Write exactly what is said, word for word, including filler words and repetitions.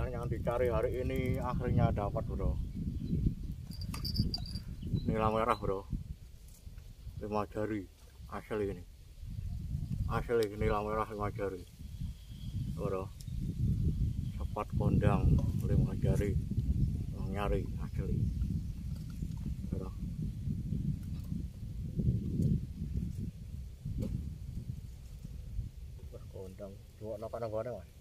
ikan yang dicari hari ini akhirnya dapat, bro. Nila merah, bro, lima jari asli ini, asli nila merah lima jari, bro. Sepat kondang lima jari, nyari asli, bro. Kondang, coba nak kadang-kadang, mas.